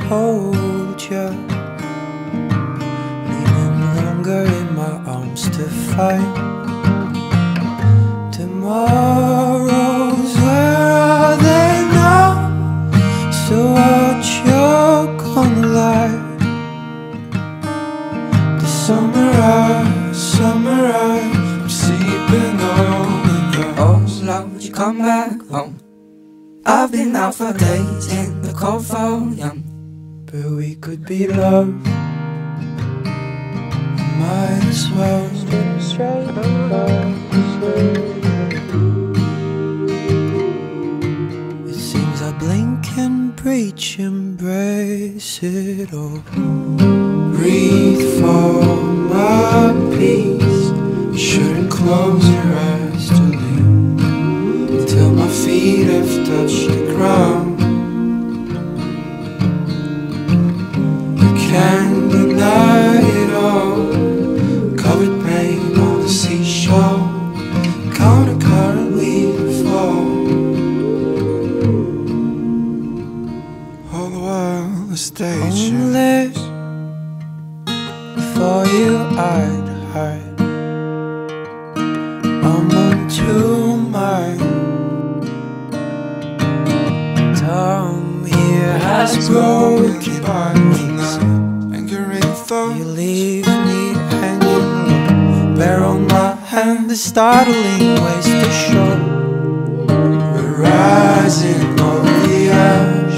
hold you, leaning longer in my arms to find tomorrows. Where are they now? So what you're gonna like? The summer eyes, I'm sleeping over the Oh Lord, would you come back home? I've been out for days in the cold fall young, but we could be loved. Might as well straight across. It seems I blink and breach, embrace it all. Breathe for my peace. You shouldn't close your eyes to leave till my feet have touched the ground. You can't deny it all. Covered pain on the seashore, counter-current leave the fall. All the while the stage only for you I'd hide. I'm on two minds. Time here has broken wings. Angering thoughts, you leave me hanging low. Bear on my hand the startling ways to show. We're rising over the ash.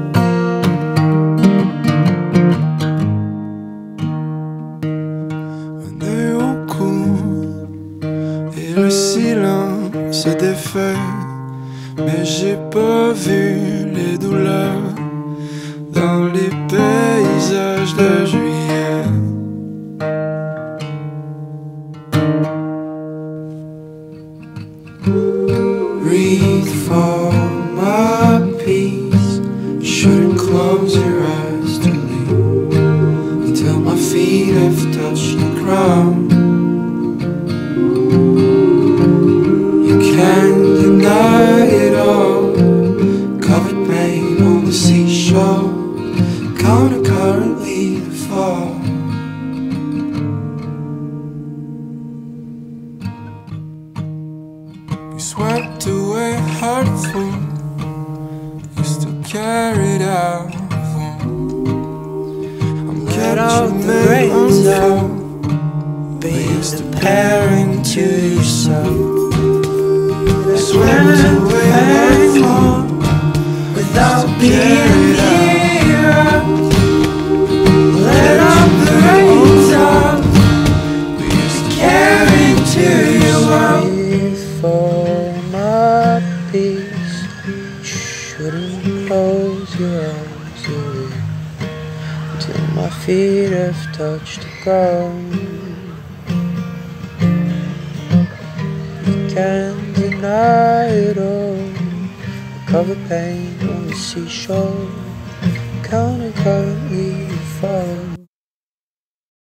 Un œil au cou et le silence se défait. Mais j'ai pas vu les douleurs dans les paysages de juillet. Breathe for my peace. You shouldn't close your eyes to leave until my feet have touched the ground. You can't deny it all. Covered pain on the seashore, counter-current leave the fall. You swept away hurtful, you still carried out. I'm catching the rains out, but you're still pairing to yourself. Swept away hurtful without being near. Let out the rains out, we used to carry to your world. For my peace, shouldn't close your eyes away until my feet have touched the ground. You can't deny it all. Cover pain on the seashore, counter-currently fall.